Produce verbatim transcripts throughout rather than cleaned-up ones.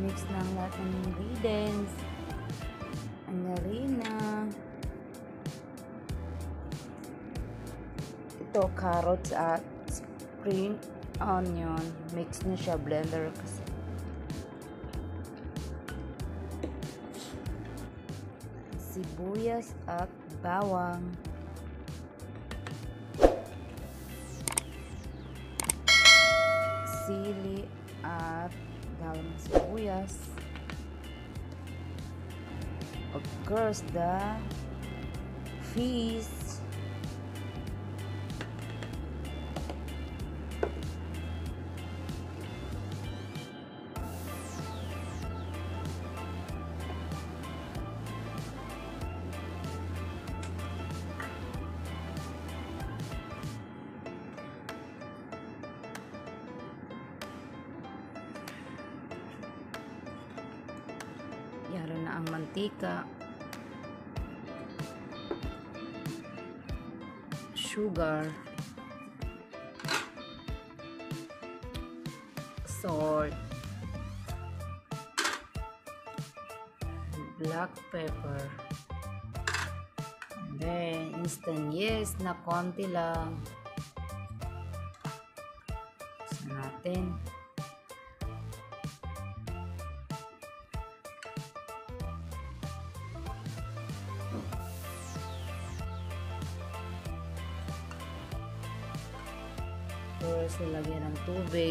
mix ng lahat ng ingredients. Ang harina. Ito, carrots at spring onion. Mix na siya, blender kasi. Sibuyas at bawang. Sili at dahon ng sibuyas. Of course, the fish. Yaro na ang mantika, sugar, salt, black pepper, and then instant yeast na konti lang. Gusto natin. Tapos, nilagyan ng tubig.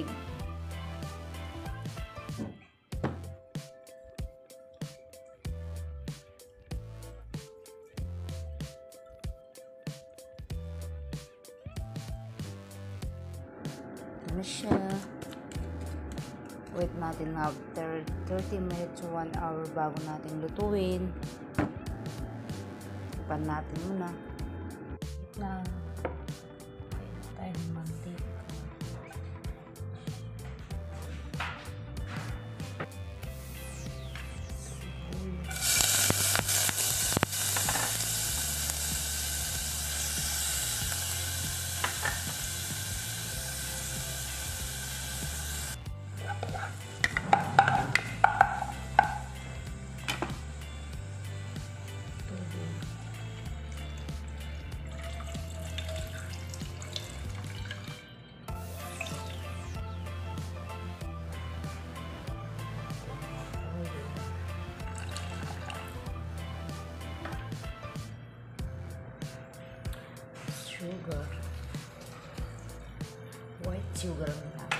Ito na siya. Wait natin after thirty minutes to one hour bago natin lutuin. Pan natin muna. Wait lang. Tayo ng mantika. Sugar, white sugar ang natin.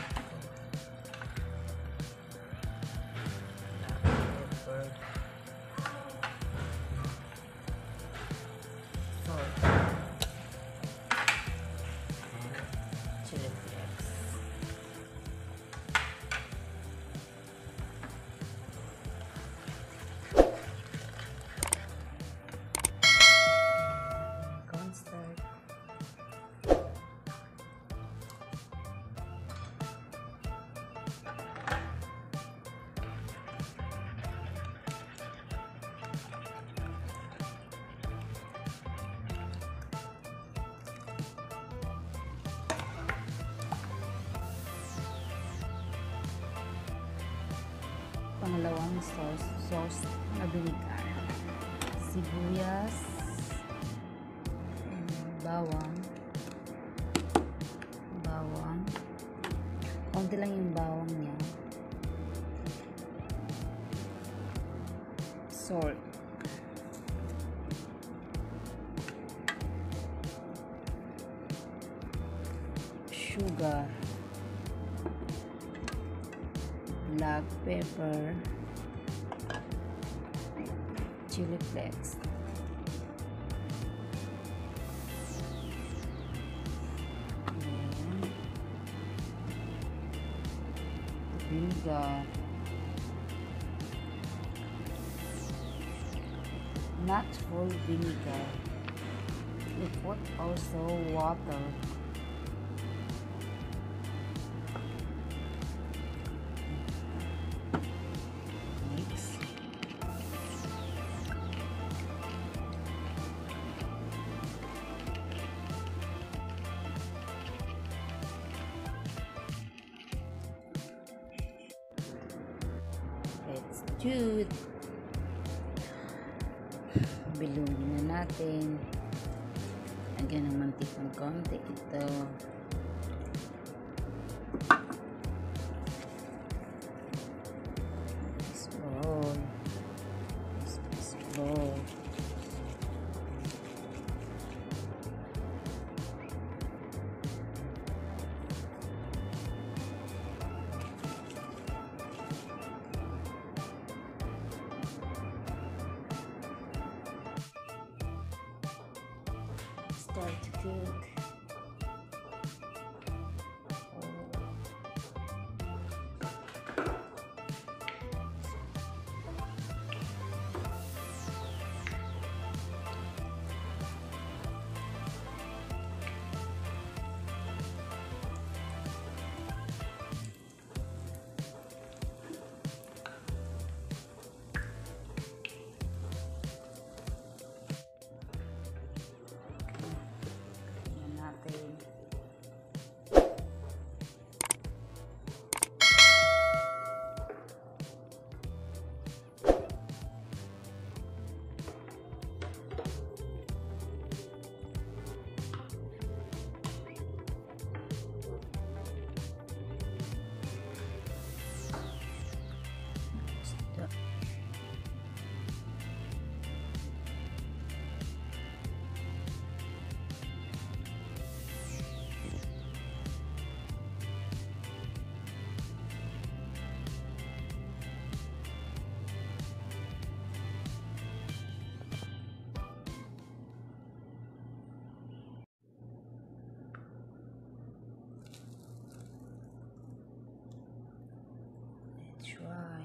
Pepper, salt, chili flakes. Cornstarch. Pangalawang sauce, sauce na vinegar. Sibuyas, bawang, bawang, konti lang yung bawang niya, salt, sugar, black pepper, chili flakes, vinegar, not full vinegar. We put also water. Mix. stewed. Bilungin na natin. Lagyan ng mantikang konti ito. Fishball. Fishball. Start to cook. Try.